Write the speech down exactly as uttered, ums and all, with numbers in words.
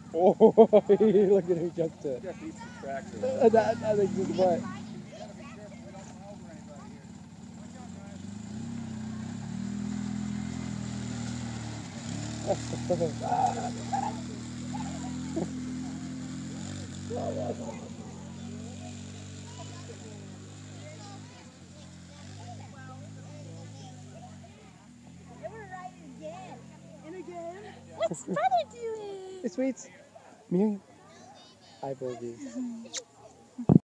Oh, look at who jumped to it. Yeah, beats the tractor. Uh, that, I think this is what. What's brother doing? Hey, sweets. Miriam. I believe you.